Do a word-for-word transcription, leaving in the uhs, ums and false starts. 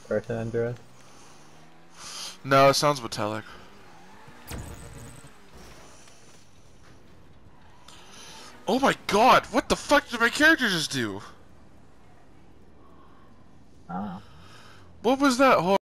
person under us? No, it sounds metallic. Oh my god, what the fuck did my character just do? Oh. What was that? Hold